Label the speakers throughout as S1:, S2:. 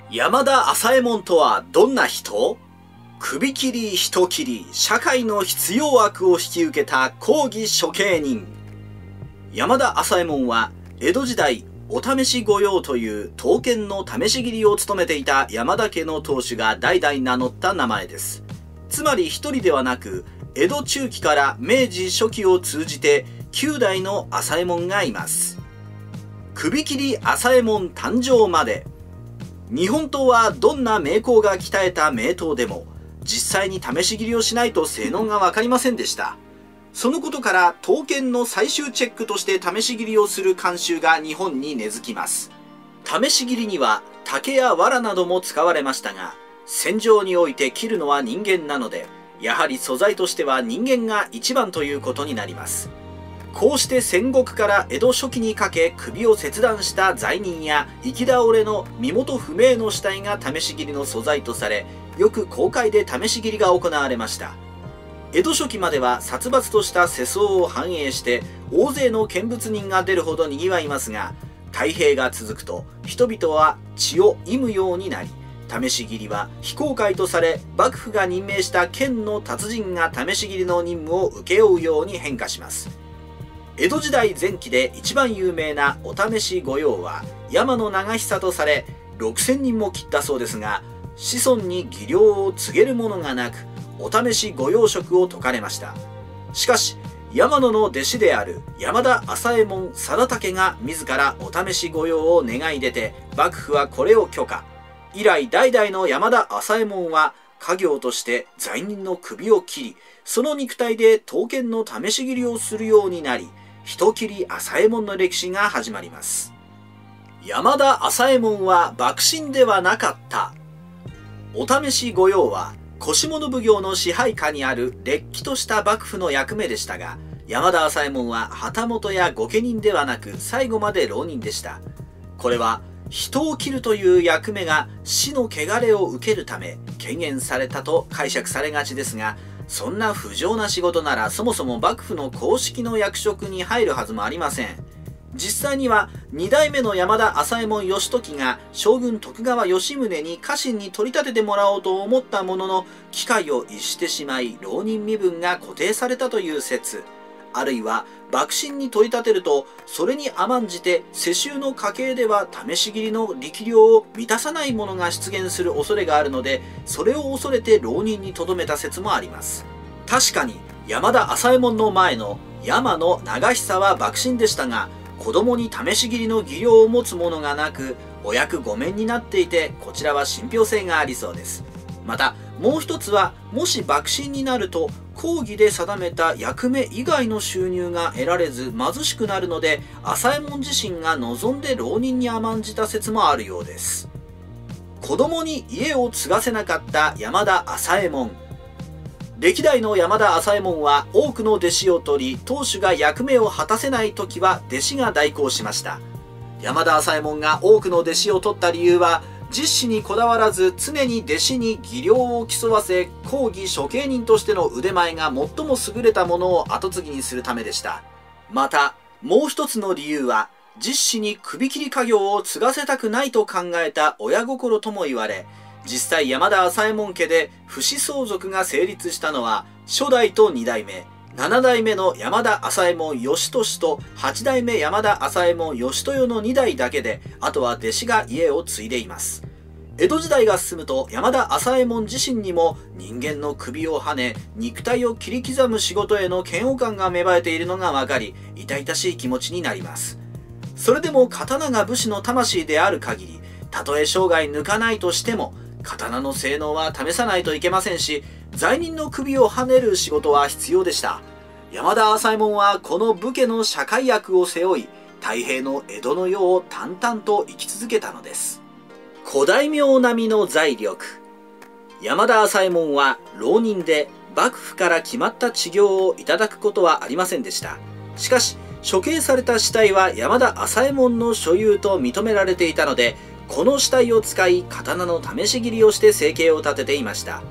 S1: 山田朝右衛門とはどんな人？首切り人切り、社会の必要悪を引き受けた公儀処刑人。山田朝右衛門は江戸時代お試し御用という刀剣の試し切りを務めていた山田家の当主が代々名乗った名前です。つまり一人ではなく、江戸中期から明治初期を通じて9代の朝右衛門がいます。首切り朝右衛門誕生まで、日本刀はどんな名工が鍛えた名刀でも実際に試し切りをしないと性能が分かりませんでした。そのことから刀剣の最終チェックとして試し切りをする慣習が日本に根付きます。試し切りには竹や藁なども使われましたが、戦場において切るのは人間なので、やはり素材としては人間が一番ということになります。こうして戦国から江戸初期にかけ首を切断した罪人や生き倒れの身元不明の死体が試し切りの素材とされ、よく公開で試し切りが行われました。江戸初期までは殺伐とした世相を反映して大勢の見物人が出るほど賑わいますが、太平が続くと人々は血を忌むようになり、試し切りは非公開とされ、幕府が任命した剣の達人が試し切りの任務を請け負うように変化します。江戸時代前期で一番有名なお試し御用は山野長久とされ、6000人も切ったそうですが、子孫に技量を告げるものがなく、お試し御用職を解かれました。しかし山野の弟子である山田朝右衛門貞武が自らお試し御用を願い出て、幕府はこれを許可。以来代々の山田朝右衛門は家業として罪人の首を切り、その肉体で刀剣の試し切りをするようになり、人切り朝右衛門の歴史が始まります。山田朝右衛門は幕臣ではなかった。お試し御用は腰物奉行の支配下にあるれっきとした幕府の役目でしたが、山田朝右衛門は旗本や御家人ではなく最後まで浪人でした。これは人を切るという役目が死の汚れを受けるため権限されたと解釈されがちですが、そんな不浄な仕事ならそもそも幕府の公式の役職に入るはずもありません。実際には2代目の山田朝右衛門義時が将軍徳川吉宗に家臣に取り立ててもらおうと思ったものの、機会を逸してしまい浪人身分が固定されたという説、あるいは幕臣に取り立てるとそれに甘んじて世襲の家系では試し切りの力量を満たさないものが出現する恐れがあるので、それを恐れて浪人にとどめた説もあります。確かに山田朝右衛門の前の山野長久は幕臣でしたが、子供に試し切りの技量を持つ者がなく、お役御免になっていて、こちらは信憑性がありそうです。またもう一つは、もし幕臣になると公儀で定めた役目以外の収入が得られず貧しくなるので、朝右衛門自身が望んで浪人に甘んじた説もあるようです。子供に家を継がせなかった山田朝右衛門。歴代の山田朝右衛門は多くの弟子を取り、当主が役目を果たせない時は弟子が代行しました。山田朝右衛門が多くの弟子を取った理由は、実施にこだわらず常に弟子に技量を競わせ、公儀処刑人としての腕前が最も優れたものを後継ぎにするためでした。またもう一つの理由は、実施に首切り家業を継がせたくないと考えた親心とも言われ、実際山田朝右衛門家で父子相続が成立したのは初代と2代目、7代目の山田朝右衛門義俊と8代目山田朝右衛門義豊の2代だけで、あとは弟子が家を継いでいます。江戸時代が進むと山田朝右衛門自身にも人間の首をはね肉体を切り刻む仕事への嫌悪感が芽生えているのが分かり、痛々しい気持ちになります。それでも刀が武士の魂である限り、たとえ生涯抜かないとしても刀の性能は試さないといけませんし、罪人の首をはねる仕事は必要でした。山田朝右衛門はこの武家の社会役を背負い、太平の江戸の世を淡々と生き続けたのです。古大名並みの財力。山田朝右衛門は浪人で幕府から決まった治療をいただくことはありませんでした。しかし処刑された死体は山田朝右衛門の所有と認められていたので、この死体を使い刀の試し切りをして生計を立てていました。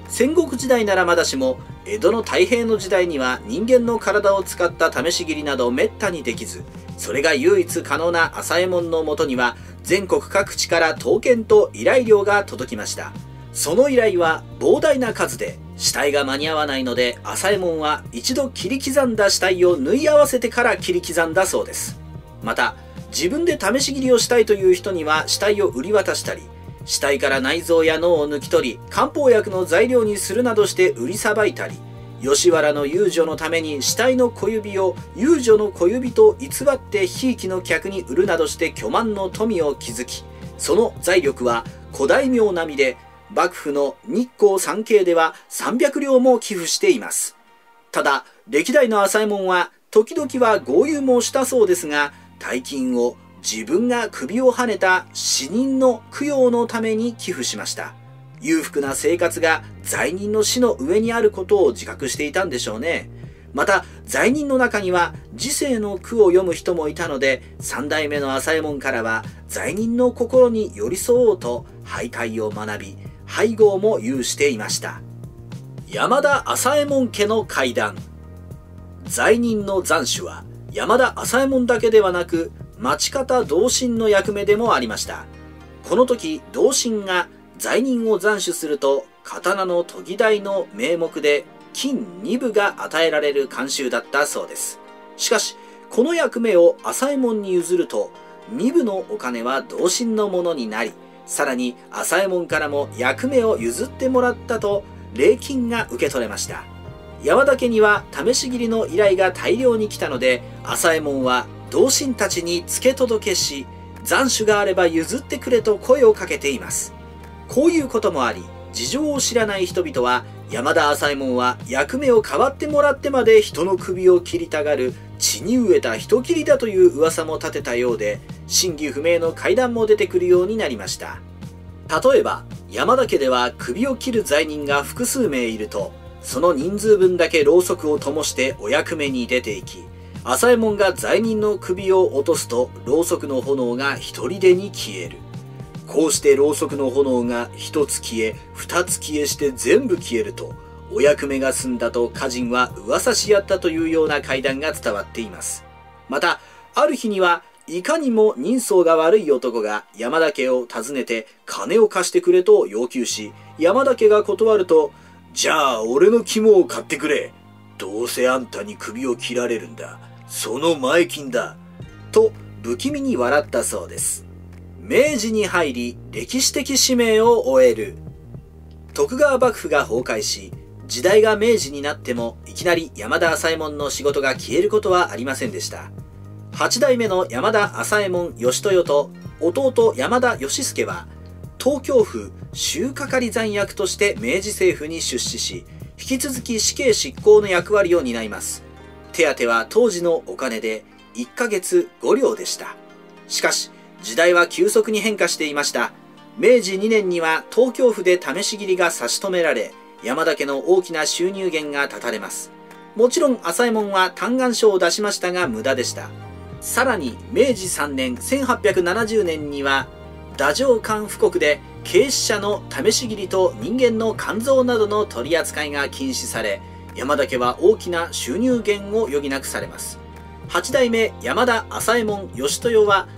S1: 戦国時代ならまだしも、江戸の太平の時代には人間の体を使った試し斬りなどめったにできず、それが唯一可能な朝右衛門のもとには全国各地から刀剣と依頼料が届きました。その依頼は膨大な数で、死体が間に合わないので朝右衛門は一度切り刻んだ死体を縫い合わせてから切り刻んだそうです。また自分で試し切りをしたいという人には死体を売り渡したり、死体から内臓や脳を抜き取り漢方薬の材料にするなどして売りさばいたり、吉原の遊女のために死体の小指を遊女の小指と偽ってひいきの客に売るなどして巨万の富を築き、その財力は古大名並みで、幕府の日光三景では300両も寄付しています。ただ歴代の朝右衛門は時々は豪遊もしたそうですが、大金を自分が首をはねた死人の供養のために寄付しました。裕福な生活が罪人の死の上にあることを自覚していたんでしょうね。また罪人の中には時世の句を読む人もいたので、三代目の朝右衛門からは罪人の心に寄り添おうと俳諧を学び、俳号も有していました。山田朝右衛門家の怪談。罪人の斬首は山田朝右衛門だけではなく、町方同心の役目でもありました。この時同心が罪人を斬首すると、刀の研ぎ台の名目で金2部が与えられる慣習だったそうです。しかしこの役目を朝右衛門に譲ると、2部のお金は同心のものになり、さらに朝右衛門からも役目を譲ってもらったと礼金が受け取れました。山田家には試し斬りの依頼が大量に来たので、朝右衛門は同心たちに付け届けし、斬首があれば譲ってくれと声をかけています。こういうこともあり、事情を知らない人々は、山田朝右衛門は役目を代わってもらってまで人の首を切りたがる血に飢えた人斬りだという噂も立てたようで、真偽不明の怪談も出てくるようになりました。例えば山田家では首を切る罪人が複数名いると、その人数分だけろうそくを灯してお役目に出ていき、朝右衛門が罪人の首を落とすとろうそくの炎が一人でに消える。こうしてろうそくの炎が一つ消え二つ消えして全部消えると、お役目が済んだと家人は噂し合ったというような怪談が伝わっています。またある日にはいかにも人相が悪い男が山田家を訪ねて金を貸してくれと要求し、山田家が断ると、じゃあ俺の肝を買ってくれ。どうせあんたに首を切られるんだ。その前金だ。と不気味に笑ったそうです。明治に入り歴史的使命を終える。徳川幕府が崩壊し、時代が明治になってもいきなり山田朝右衛門の仕事が消えることはありませんでした。8代目の山田朝右衛門義豊と弟山田義助は東京府収係残役として明治政府に出仕し、引き続き死刑執行の役割を担います。手当は当時のお金で1ヶ月5両でした。しかし時代は急速に変化していました。明治2年には東京府で試し斬りが差し止められ、山田家の大きな収入源が断たれます。もちろん朝右衛門は嘆願書を出しましたが無駄でした。さらに明治3年1870年には太政官布告で軽死者の試し斬りと人間の肝臓などの取り扱いが禁止され、山田家は大きな収入源を余儀なくされます。8代目山田朝右衛門義豊は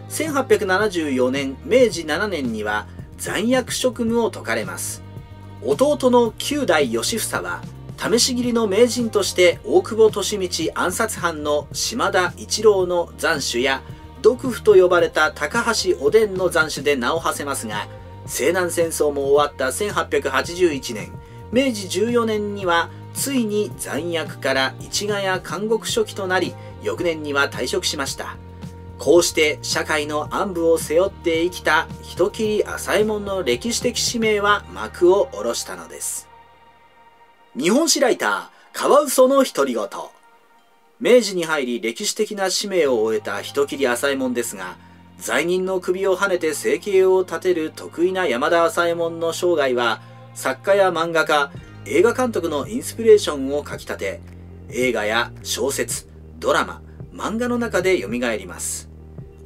S1: 1874年明治7年には残役職務を解かれます。弟の9代義房は試し斬りの名人として大久保利通暗殺犯の島田一郎の斬首や毒婦と呼ばれた高橋おでんの斬首で名を馳せますが、西南戦争も終わった1881年明治14年にはついに残役から市ヶ谷監獄書記となり、翌年には退職しました。こうして社会の暗部を背負って生きた人斬り朝右衛門の歴史的使命は幕を下ろしたのです。日本史ライターカワウソの独り言。明治に入り歴史的な使命を終えた人斬り朝右衛門ですが、罪人の首をはねて生計を立てる得意な山田朝右衛門の生涯は、作家や漫画家、映画監督のインスピレーションをかきたて、映画や小説、ドラマ、漫画の中で蘇ります。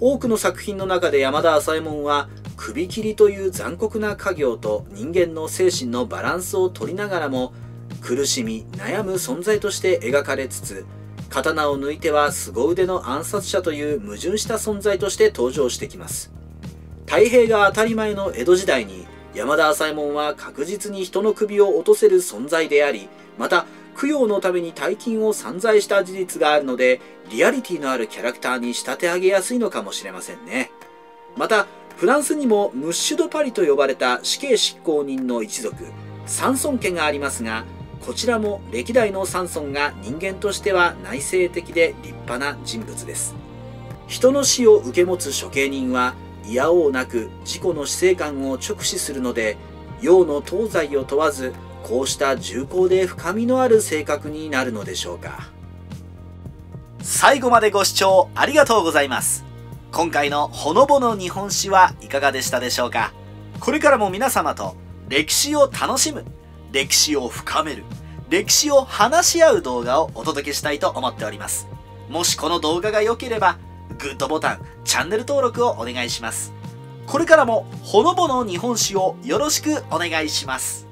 S1: 多くの作品の中で山田朝右衛門は首切りという残酷な家業と人間の精神のバランスを取りながらも苦しみ悩む存在として描かれつつ、刀を抜いては凄腕の暗殺者という矛盾した存在として登場してきます。太平が当たり前の江戸時代に山田朝右衛門は確実に人の首を落とせる存在であり、また供養のために大金を散財した事実があるので、リアリティのあるキャラクターに仕立て上げやすいのかもしれませんね。またフランスにもムッシュ・ド・パリと呼ばれた死刑執行人の一族サンソン家がありますが、こちらも歴代のサンソンが人間としては内省的で立派な人物です。人の死を受け持つ処刑人はいやおうなく自己の死生観を直視するので、洋の東西を問わずこうした重厚で深みのある性格になるのでしょうか。最後までご視聴ありがとうございます。今回のほのぼの日本史はいかがでしたでしょうか。これからも皆様と歴史を楽しむ、歴史を深める、歴史を話し合う動画をお届けしたいと思っております。もしこの動画が良ければグッドボタン、チャンネル登録をお願いします。これからもほのぼの日本史をよろしくお願いします。